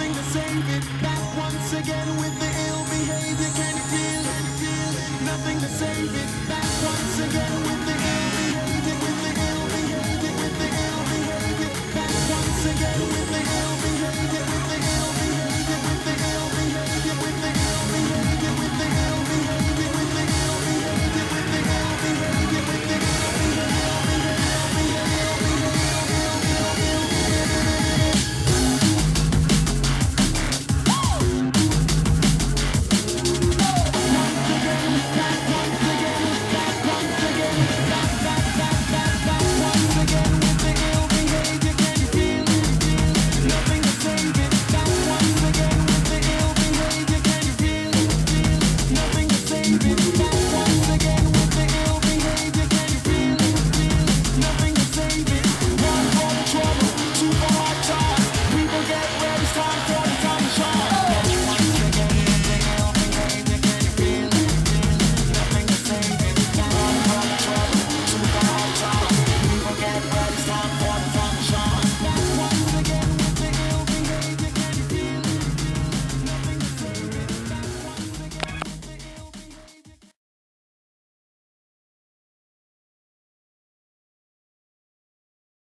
nothing to save it. Back once again with the ill behavior. Can you feel it? Nothing to save it. Back once again with the